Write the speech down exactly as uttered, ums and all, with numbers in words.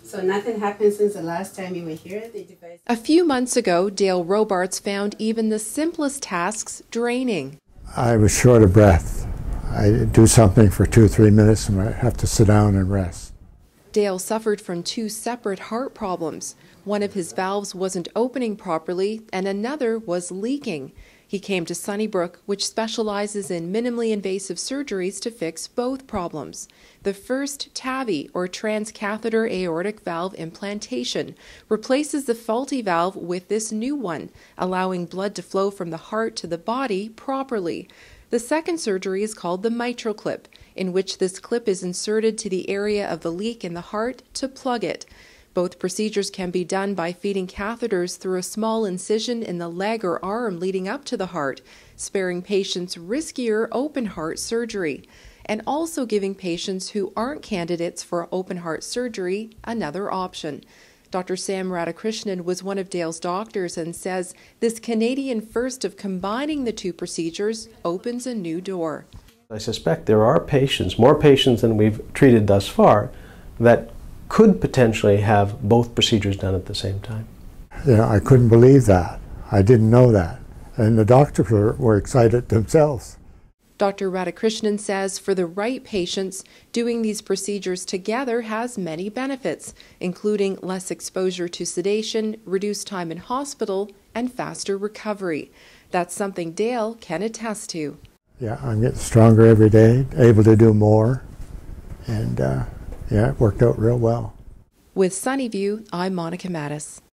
So nothing happened since the last time you were here? The device... A few months ago, Dale Robarts found even the simplest tasks draining. I was short of breath. I'd do something for two or three minutes and I'd have to sit down and rest. Dale suffered from two separate heart problems. One of his valves wasn't opening properly and another was leaking. He came to Sunnybrook, which specializes in minimally invasive surgeries to fix both problems. The first TAVI, or transcatheter aortic valve implantation, replaces the faulty valve with this new one, allowing blood to flow from the heart to the body properly. The second surgery is called the mitral clip, in which this clip is inserted to the area of the leak in the heart to plug it. Both procedures can be done by feeding catheters through a small incision in the leg or arm leading up to the heart, sparing patients riskier open heart surgery, and also giving patients who aren't candidates for open heart surgery another option. Doctor Sam Radhakrishnan was one of Dale's doctors and says this Canadian first of combining the two procedures opens a new door. I suspect there are patients, more patients than we've treated thus far, that could potentially have both procedures done at the same time. Yeah, I couldn't believe that. I didn't know that. And the doctors were, were excited themselves. Doctor Radhakrishnan says for the right patients, doing these procedures together has many benefits, including less exposure to sedation, reduced time in hospital, and faster recovery. That's something Dale can attest to. Yeah, I'm getting stronger every day, able to do more, and uh, yeah, it worked out real well. With Sunnyview, I'm Monica Mattis.